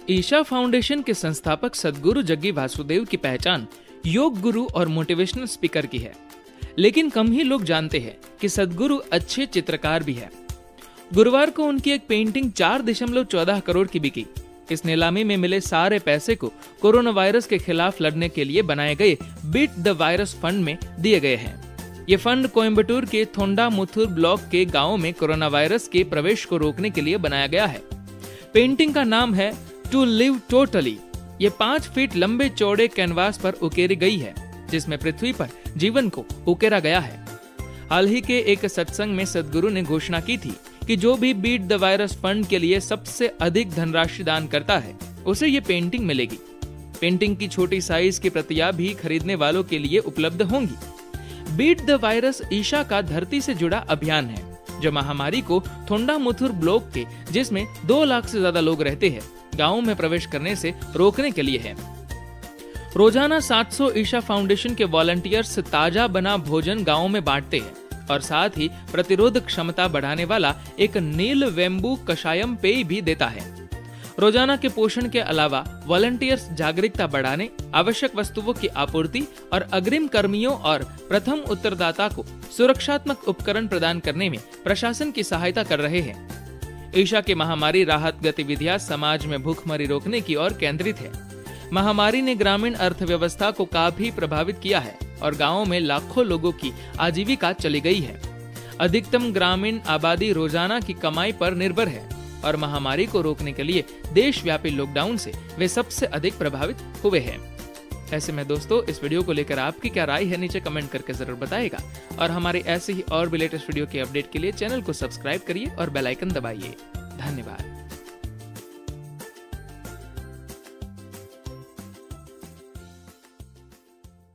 Isha foundation के संस्थापक सद्गुरु जग्गी वासुदेव की पहचान योग गुरु और मोटिवेशनल स्पीकर की है, लेकिन कम ही लोग जानते हैं कि सद्गुरु अच्छे चित्रकार भी है। गुरुवार को उनकी एक पेंटिंग 4.14 करोड़ की बिकी। इस नीलामी में मिले सारे पैसे को कोरोना वायरस के खिलाफ लड़ने के लिए बनाए गए बीट द वायरस फंड में दिए गए हैं। ये फंड कोयम्बटूर के थोंडामुथुर ब्लॉक के गांव में कोरोना वायरस के प्रवेश को रोकने के लिए बनाया गया है। पेंटिंग का नाम है टू लिव टोटली। ये 5 फीट लंबे चौड़े कैनवास पर उकेरी गई है, जिसमें पृथ्वी पर जीवन को उकेरा गया है। हाल ही के एक सत्संग में सद्गुरु ने घोषणा की थी कि जो भी बीट द वायरस फंड के लिए सबसे अधिक धनराशि दान करता है, उसे ये पेंटिंग मिलेगी। पेंटिंग की छोटी साइज की प्रतियां भी खरीदने वालों के लिए उपलब्ध होंगी। बीट द वायरस ईशा का धरती से जुड़ा अभियान है, जो महामारी को थोंडामुथुर ब्लॉक के, जिसमें 2 लाख से ज्यादा लोग रहते हैं, गांव में प्रवेश करने से रोकने के लिए है। रोजाना 700 ईशा फाउंडेशन के वॉलंटियर्स ताजा बना भोजन गांव में बांटते हैं और साथ ही प्रतिरोध क्षमता बढ़ाने वाला एक नील वेम्बू कषायम पेय भी देता है। रोजाना के पोषण के अलावा वॉलंटियर्स जागरूकता बढ़ाने, आवश्यक वस्तुओं की आपूर्ति और अग्रिम कर्मियों और प्रथम उत्तरदाता को सुरक्षात्मक उपकरण प्रदान करने में प्रशासन की सहायता कर रहे हैं। ईशा की महामारी राहत गतिविधियां समाज में भूखमरी रोकने की ओर केंद्रित है। महामारी ने ग्रामीण अर्थव्यवस्था को काफी प्रभावित किया है और गांवों में लाखों लोगों की आजीविका चली गई है। अधिकतम ग्रामीण आबादी रोजाना की कमाई पर निर्भर है और महामारी को रोकने के लिए देशव्यापी लॉकडाउन से वे सबसे अधिक प्रभावित हुए हैं। ऐसे में दोस्तों, इस वीडियो को लेकर आपकी क्या राय है, नीचे कमेंट करके जरूर बताइएगा और हमारे ऐसे ही और भी लेटेस्ट वीडियो के अपडेट के लिए चैनल को सब्सक्राइब करिए और बेल आइकन दबाइए। धन्यवाद।